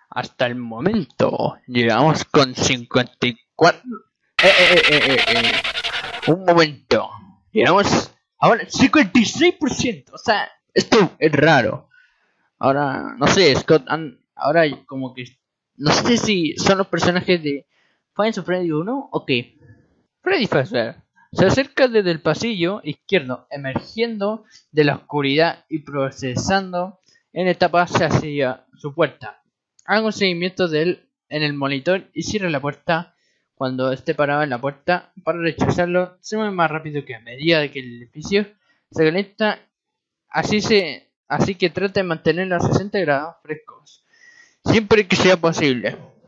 Hasta el momento llegamos con 54. Eh, eh, eh, eh, eh, Un momento. Llegamos ahora 56%. O sea, esto es raro. Ahora, no sé, ahora como que... No sé si son los personajes de Five Nights at Freddy 1 o qué. Freddy Fazbear se acerca desde el pasillo izquierdo, emergiendo de la oscuridad y procesando en etapas hacia su puerta. Haga un seguimiento de él en el monitor y cierra la puerta cuando esté parado en la puerta. Para rechazarlo, se mueve más rápido que a medida que el edificio se calienta. Así que trata de mantenerlo a 60 grados frescos, siempre que sea posible.